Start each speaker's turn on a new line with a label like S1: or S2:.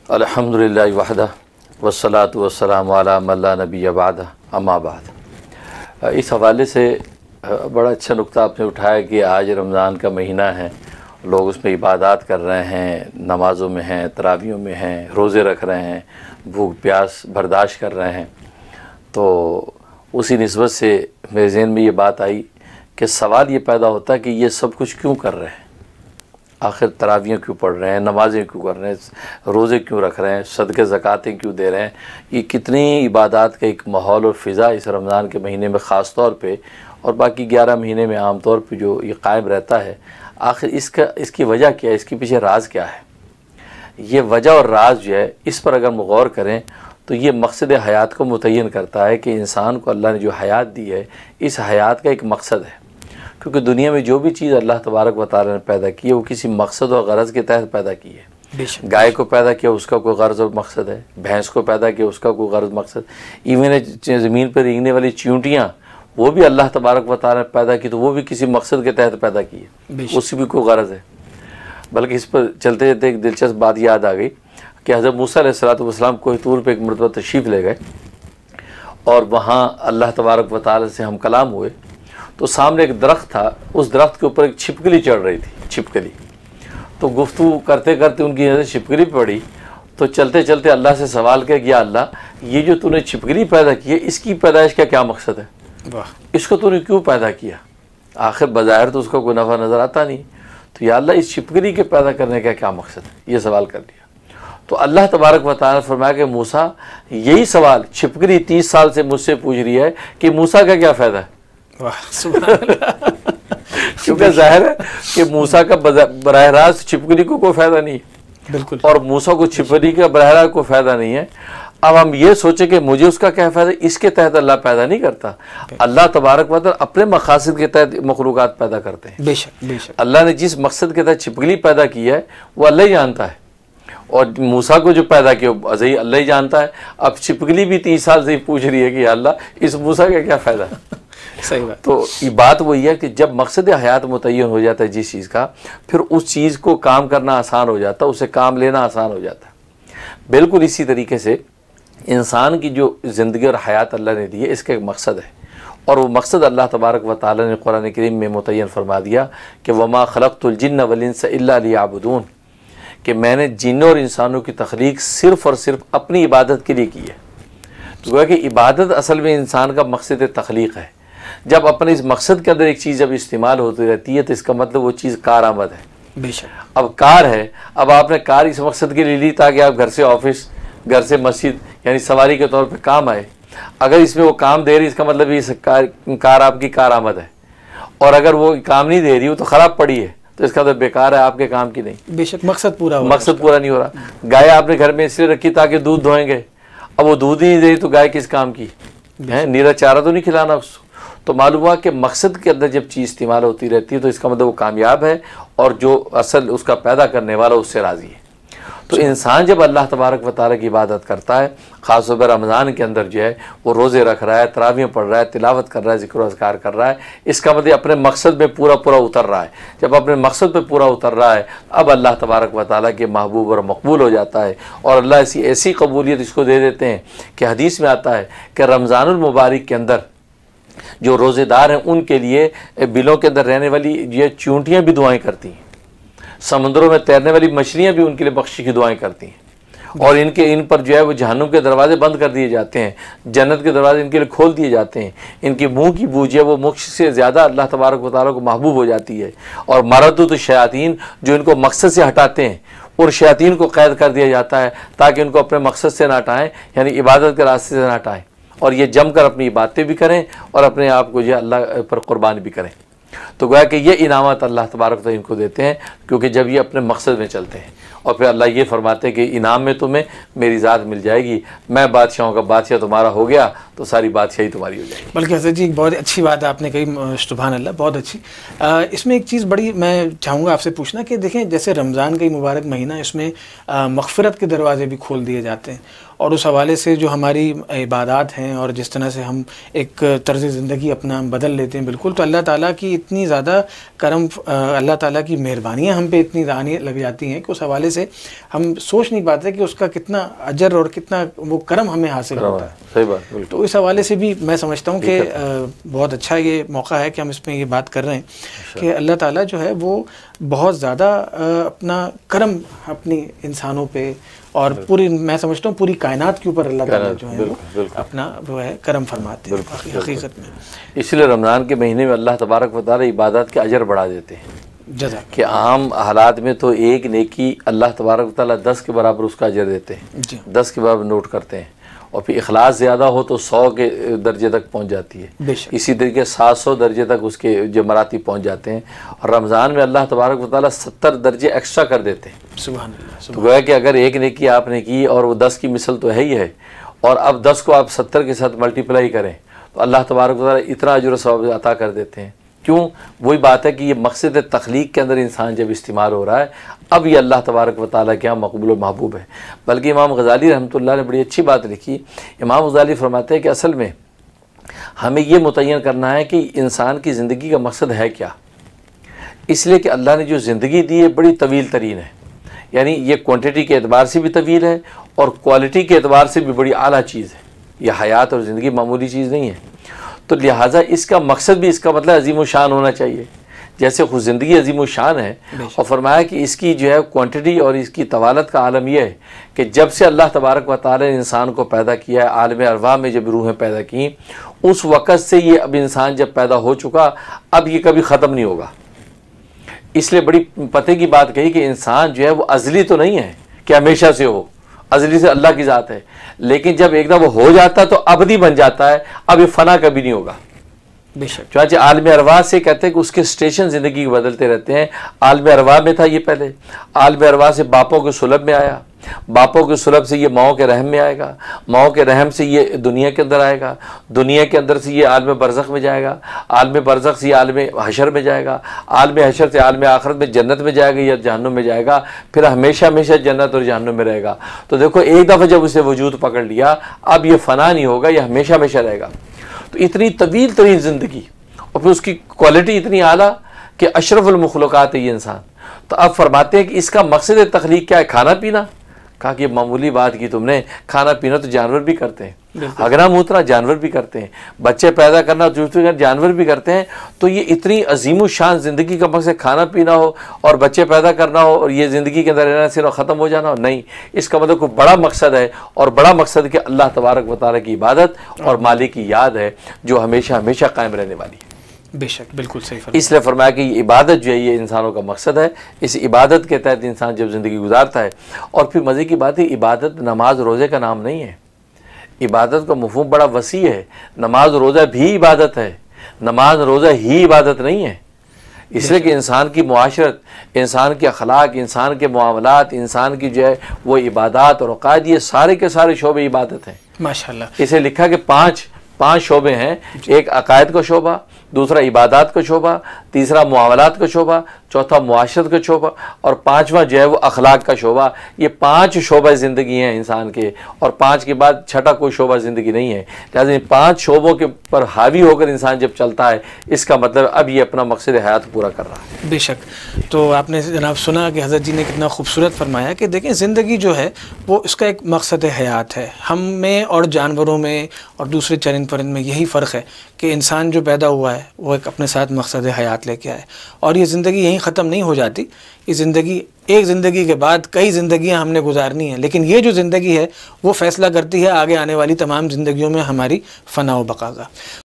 S1: الحمدللہ وحدہ والصلاۃ والسلام علی من لا نبی بعدہ اما بعد۔ اس حوالے سے بڑا اچھا نقطہ آپ نے اٹھایا کہ آج رمضان کا مہینہ ہے، لوگ اس میں عبادات کر رہے ہیں، نمازوں میں ہیں، تراویحوں میں ہیں، روزے رکھ رہے ہیں، بھوک پیاس برداشت کر رہے ہیں۔ تو اسی نسبت سے میرے ذہن میں یہ بات آئی کہ سوال یہ پیدا ہوتا ہے کہ یہ سب کچھ کیوں کر رہے ہیں؟ آخر تراویحیں کیوں پڑھ رہے ہیں، نمازیں کیوں کر رہے ہیں، روزے کیوں رکھ رہے ہیں، صدقے زکاتیں کیوں دے رہے ہیں؟ یہ کتنی عبادات کا ایک ماحول اور فضا اس رمضان کے مہینے میں خاص طور پہ اور باقی 11 مہینے میں عام طور پہ جو یہ قائم رہتا ہے، آخر اس کی وجہ کیا ہے، اس کے پیچھے راز کیا ہے؟ یہ وجہ اور راز جو ہے اس پر اگر ہم غور کریں تو یہ مقصد حیات کو متعین کرتا ہے کہ انسان کو اللہ نے جو حیات دی ہے اس حیات کا ایک مقصد ہے، کیونکہ دنیا میں جو بھی چیز اللہ تبارک و تعالی نے پیدا کی ہے وہ کسی مقصد اور غرض کے تحت پیدا کی ہے۔ گائے کو پیدا کیا اس کا کوئی غرض اور مقصد ہے، بھینس کو پیدا کیا اس کا کوئی غرض مقصد، ایون زمین پر رینگنے والی چیونٹیاں وہ بھی اللہ تبارک و تعالی نے پیدا کی تو وہ بھی کسی مقصد کے تحت پیدا کی ہے، اس کی بھی کوئی غرض ہے۔ بلکہ اس پر چلتے چلتے ایک دلچسپ بات یاد آ گئی کہ حضرت موسیٰ علیہ السلام کوہ طور پہ ایک مرتبہ تشریف لے گئے اور وہاں اللہ تبارک و تعالی سے ہم کلام ہوئے تو سامنے ایک درخت تھا، اس درخت کے اوپر ایک چھپکلی چڑھ رہی تھی، چھپکلی۔ تو گفتگو کرتے کرتے ان کی نظر چھپکلی پڑی تو چلتے چلتے اللہ سے سوال کیا کہ یا اللہ یہ جو تو نے چھپکلی پیدا کی ہے اس کی پیدائش کا کیا مقصد ہے؟ اس کو تو نے کیوں پیدا کیا؟ آخر بظاہر تو اس کا کوئی نفع نظر آتا نہیں، تو یا اللہ اس چھپکلی کے پیدا کرنے کا کیا مقصد ہے؟ یہ سوال کر لیا تو اللہ تبارک و تعالیٰ نے فرمایا کہ موسیٰ یہی سوال چھپکلی 30 سال سے مجھ سے پوچھ رہی ہے کہ موسیٰ کا کیا فائدہ ہے؟ کیونکہ ظاہر ہے کہ موسیٰ کا براہ راست چھپکلی کو کوئی فائدہ نہیں ہے، بالکل، اور موسیٰ کو چھپکلی کا براہ راست کوئی فائدہ نہیں ہے۔ اب ہم یہ سوچیں کہ مجھے اس کا کیا فائدہ، اس کے تحت اللہ پیدا نہیں کرتا، اللہ تبارک و تعالیٰ اپنے مقاصد کے تحت مخلوقات پیدا کرتے ہیں۔ بے شک بے شک اللہ نے جس مقصد کے تحت چھپکلی پیدا کی ہے وہ اللہ ہی جانتا ہے، اور موسیٰ کو جو پیدا کیا وہ اللہ ہی جانتا ہے۔ اب چھپکلی بھی 30 سال سے پوچھ رہی ہے کہ یا اللہ اس موسیٰ کا کیا فائدہ ہے؟ صحیح بات۔ تو یہ بات وہی ہے کہ جب مقصد حیات متعین ہو جاتا ہے جس چیز کا، پھر اس چیز کو کام کرنا آسان ہو جاتا ہے، اسے کام لینا آسان ہو جاتا ہے۔ بالکل اسی طریقے سے انسان کی جو زندگی اور حیات اللہ نے دی ہے اس کا ایک مقصد ہے، اور وہ مقصد اللہ تبارک و تعالی نے قرآن کریم میں متعین فرما دیا کہ وما خلقت الجن والانس الا لیعبدون، کہ میں نے جنوں اور انسانوں کی تخلیق صرف اور صرف اپنی عبادت کے لیے کی ہے۔ تو گویا کہ عبادت اصل میں انسان کا مقصد تخلیق ہے۔ جب اپنے اس مقصد کے اندر ایک چیز جب استعمال ہوتی رہتی ہے تو اس کا مطلب وہ چیز کارآمد ہے۔ بے شک اب کار ہے، اب آپ نے کار اس مقصد کے لیے لی تاکہ آپ گھر سے آفس، گھر سے مسجد یعنی سواری کے طور پہ کام آئے۔ اگر اس میں وہ کام دے رہی اس کا مطلب یہ کار آپ کی کارآمد ہے، اور اگر وہ کام نہیں دے رہی وہ تو خراب پڑی ہے تو اس کا مطلب بیکار ہے، آپ کے کام کی نہیں۔ بے شک مقصد پورا نہیں ہو رہا۔ گائے آپ نے گھر میں اس لیے رکھی تاکہ دودھ دھوئیں گے، اب وہ دودھ ہی نہیں دے رہی تو گائے کس کام کی ہے؟ نیرا چارہ تو نہیں کھلانا اس کو۔ تو معلوم ہوا کہ مقصد کے اندر جب چیز استعمال ہوتی رہتی ہے تو اس کا مطلب وہ کامیاب ہے، اور جو اصل اس کا پیدا کرنے والا اس سے راضی ہے۔ تو انسان جب اللہ تبارک و تعالیٰ کی عبادت کرتا ہے، خاص طور پر رمضان کے اندر جو ہے وہ روزے رکھ رہا ہے، تراویح پڑھ رہا ہے، تلاوت کر رہا ہے، ذکر و اذکار کر رہا ہے، اس کا مطلب اپنے مقصد میں پورا اتر رہا ہے۔ جب اپنے مقصد پہ پورا اتر رہا ہے اب اللہ تبارک و تعالیٰ کے محبوب اور مقبول ہو جاتا ہے، اور اللہ ایسی قبولیت اس کو دے دیتے ہیں کہ حدیث میں آتا ہے کہ رمضان المبارک کے اندر جو روزے دار ہیں ان کے لیے بلوں کے اندر رہنے والی یہ چیونٹیاں بھی دعائیں کرتی ہیں، سمندروں میں تیرنے والی مچھلیاں بھی ان کے لیے بخشش کی دعائیں کرتی ہیں، اور ان پر جو ہے وہ جہنم کے دروازے بند کر دیے جاتے ہیں، جنت کے دروازے ان کے لیے کھول دیے جاتے ہیں، ان کی منہ کی بو جو ہے وہ منہ سے زیادہ اللہ تبارک و تعالیٰ کو محبوب ہو جاتی ہے، اور مردود الشیاطین جو ان کو مقصد سے ہٹاتے ہیں اور شیاطین کو قید کر دیا جاتا ہے تاکہ ان کو اپنے مقصد سے نہ ہٹائیں، یعنی عبادت کے راستے سے نہ ہٹائیں، اور یہ جم کر اپنی باتیں بھی کریں اور اپنے آپ کو جو اللہ پر قربان بھی کریں۔ تو گویا کہ یہ انعامات اللہ تبارک و تعالیٰ ان کو دیتے ہیں، کیونکہ جب یہ اپنے مقصد میں چلتے ہیں، اور پھر اللہ یہ فرماتے ہیں کہ انعام میں تمہیں میری ذات مل جائے گی، میں بادشاہوں کا بادشاہ تمہارا ہو گیا تو ساری بادشاہی تمہاری ہو جائے گی۔
S2: بلکہ حضرت جی بہت اچھی بات آپ نے کہی، سبحان اللہ، بہت اچھی۔ اس میں ایک چیز بڑی میں چاہوں گا آپ سے پوچھنا کہ دیکھیں جیسے رمضان کا مبارک مہینہ، اس میں مغفرت کے دروازے بھی کھول دیے جاتے ہیں، اور اس حوالے سے جو ہماری عبادات ہیں اور جس طرح سے ہم ایک طرز زندگی اپنا بدل لیتے ہیں بالکل، تو اللہ تعالیٰ کی اتنی زیادہ کرم، اللہ تعالیٰ کی مہربانیاں ہم پہ اتنی آنے لگ جاتی ہیں کہ اس حوالے سے ہم سوچ نہیں پاتے کہ اس کا کتنا اجر اور کتنا وہ کرم ہمیں حاصل ہوتا ہے.
S1: صحیح بات.
S2: تو اس حوالے سے بھی میں سمجھتا ہوں کہ بہت اچھا یہ موقع ہے کہ ہم اس میں یہ بات کر رہے ہیں کہ اللہ تعالیٰ جو ہے وہ بہت زیادہ اپنا کرم اپنی انسانوں پہ اور پوری، میں سمجھتا ہوں پوری کائنات کے اوپر اللہ تعالیٰ جو ہے اپنا جو ہے کرم فرماتے ہیں حقیقت میں.
S1: اس لیے رمضان کے مہینے میں اللہ تبارک و تعالیٰ عبادات کے اجر بڑھا دیتے ہیں کہ عام حالات میں تو ایک نیکی اللہ تبارک و تعالیٰ 10 کے برابر اس کا اجر دیتے ہیں، 10 کے برابر نوٹ کرتے ہیں، اور پھر اخلاص زیادہ ہو تو 100 کے درجے تک پہنچ جاتی ہے. اسی طریقے 700 درجے تک اس کے جو مراتب پہنچ جاتے ہیں. اور رمضان میں اللہ تبارک و تعالیٰ 70 درجے ایکسٹرا کر دیتے ہیں.
S2: سبحان اللہ.
S1: تو گویا کہ اگر ایک نیکی آپ نے کی اور وہ 10 کی مثل تو ہے ہی ہے، اور اب 10 کو آپ 70 کے ساتھ ملٹیپلائی کریں تو اللہ تبارک و تعالیٰ اتنا اجر و ثواب عطا کر دیتے ہیں. کیوں؟ وہی بات ہے کہ یہ مقصد تخلیق کے اندر انسان جب استعمال ہو رہا ہے، اب یہ اللہ تبارک و تعالیٰ کے یہاں مقبول و محبوب ہے. بلکہ امام غزالی رحمۃ اللہ نے بڑی اچھی بات لکھی. امام غزالی فرماتے ہیں کہ اصل میں ہمیں یہ متعین کرنا ہے کہ انسان کی زندگی کا مقصد ہے کیا. اس لیے کہ اللہ نے جو زندگی دی ہے بڑی طویل ترین ہے، یعنی یہ کوانٹٹی کے اعتبار سے بھی طویل ہے اور کوالٹی کے اعتبار سے بھی بڑی اعلیٰ چیز ہے. یہ حیات اور زندگی معمولی چیز نہیں ہے. تو لہٰذا اس کا مقصد بھی، اس کا مطلب عظیم و شان ہونا چاہیے. جیسے خود زندگی عظیم و شان ہے، اور فرمایا کہ اس کی جو ہے کوانٹٹی اور اس کی طوالت کا عالم یہ ہے کہ جب سے اللہ تبارک و تعالی نے انسان کو پیدا کیا ہے، عالم ارواح میں جب روحیں پیدا کیں، اس وقت سے یہ اب انسان جب پیدا ہو چکا، اب یہ کبھی ختم نہیں ہوگا. اس لیے بڑی پتے کی بات کہی کہ انسان جو ہے وہ ازلی تو نہیں ہے کہ ہمیشہ سے ہو، ازلی سے اللہ کی ذات ہے، لیکن جب ایک دم وہ ہو جاتا ہے تو ابدی بن جاتا ہے، اب یہ فنا کبھی نہیں ہوگا.
S2: بے شک.
S1: چنانچہ عالم ارواح سے کہتے ہیں کہ اس کے اسٹیشن زندگی کے بدلتے رہتے ہیں. عالم ارواح میں تھا یہ پہلے، عالم ارواح سے باپوں کے سلب میں آیا، باپوں کے سلب سے یہ ماؤں کے رحم میں آئے گا، ماؤں کے رحم سے یہ دنیا کے اندر آئے گا، دنیا کے اندر سے یہ عالم برزخ میں جائے گا، عالم برزخ سے یہ عالم حشر میں جائے گا، عالم حشر سے عالم آخرت میں جنت میں جائے گا یا جہنم میں جائے گا، پھر ہمیشہ ہمیشہ جنت اور جہنم میں رہے گا. تو دیکھو ایک دفعہ جب اسے وجود پکڑ لیا، اب یہ فنا نہیں ہوگا، یہ ہمیشہ ہمیشہ رہے گا. تو اتنی طویل ترین زندگی اور پھر اس کی کوالٹی اتنی اعلیٰ کہ اشرف المخلوقات ہے یہ انسان. تو اب فرماتے ہیں کہ اس کا مقصد تخلیق کیا ہے؟ کھانا پینا. کہا کہ معمولی بات کی تم نے، کھانا پینا تو جانور بھی کرتے ہیں، ہگنا موترا جانور بھی کرتے ہیں، بچے پیدا کرنا جانور بھی کرتے ہیں. تو یہ اتنی عظیم الشان زندگی کا مقصد کھانا پینا ہو اور بچے پیدا کرنا ہو اور یہ زندگی کے اندر رہنا صرف ختم ہو جانا ہو؟ نہیں، اس کا مطلب کوئی بڑا مقصد ہے، اور بڑا مقصد کہ اللہ تبارک و تعالیٰ کی عبادت اور مالک کی یاد ہے جو ہمیشہ ہمیشہ قائم رہنے والی ہے.
S2: بے شک، بالکل صحیح فرمایا.
S1: اس لیے فرمایا کہ یہ عبادت جو ہے یہ انسانوں کا مقصد ہے. اس عبادت کے تحت انسان جب زندگی گزارتا ہے، اور پھر مزے کی بات ہے عبادت نماز روزے کا نام نہیں ہے. عبادت کا مفہوم بڑا وسیع ہے. نماز روزہ بھی عبادت ہے، نماز روزہ ہی عبادت نہیں ہے. اس لیے کہ انسان کی معاشرت، انسان کے اخلاق، انسان کے معاملات، انسان کی جو ہے وہ عبادات اور عقائد، یہ سارے کے سارے شعبے عبادت ہیں.
S2: ماشاءاللہ.
S1: اسے لکھا کہ پانچ شعبے ہیں. ایک عقائد کا شعبہ، دوسرا عبادات کا شعبہ، تیسرا معاملات کا شعبہ، چوتھا معاشرت کا شعبہ، اور پانچواں جو ہے وہ اخلاق کا شعبہ. یہ 5 شعبہ زندگی ہیں انسان کے، اور 5 کے بعد چھٹا کوئی شعبہ زندگی نہیں ہے. لہٰذا ان 5 شعبوں کے پر حاوی ہو کر انسان جب چلتا ہے، اس کا مطلب اب یہ اپنا مقصد حیات پورا کر رہا ہے.
S2: بے شک. تو آپ نے جناب سنا کہ حضرت جی نے کتنا خوبصورت فرمایا کہ دیکھیں زندگی جو ہے وہ اس کا ایک مقصد حیات ہے. ہم میں اور جانوروں میں اور دوسرے چرند پرند میں یہی فرق ہے کہ انسان جو پیدا ہوا ہے وہ ایک اپنے ساتھ مقصد حیات لے کے آئے، اور یہ زندگی یہیں ختم نہیں ہو جاتی. یہ زندگی، ایک زندگی کے بعد کئی زندگیاں ہم نے گزارنی ہیں، لیکن یہ جو زندگی ہے وہ فیصلہ کرتی ہے آگے آنے والی تمام زندگیوں میں ہماری فنا و بقا کا.